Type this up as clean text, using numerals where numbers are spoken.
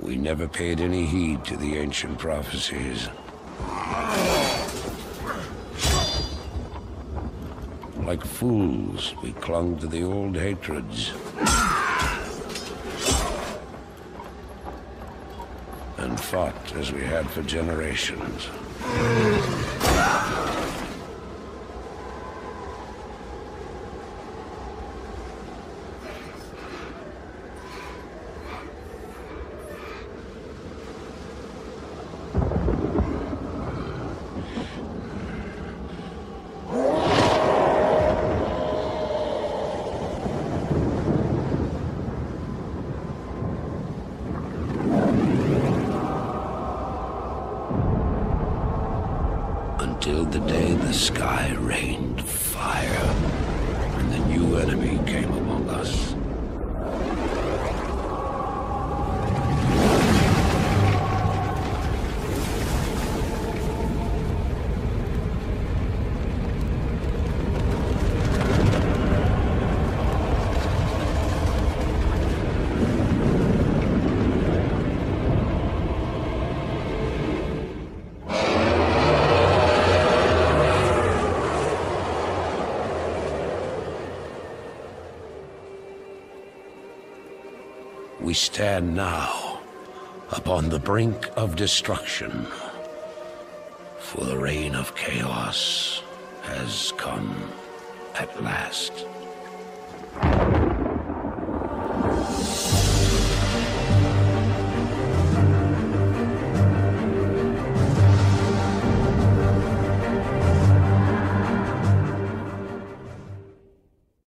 We never paid any heed to the ancient prophecies. Like fools, we clung to the old hatreds. And fought as we had for generations. Until the day the sky rained fire, and the new enemy came among us. We stand now upon the brink of destruction, for the reign of chaos has come at last.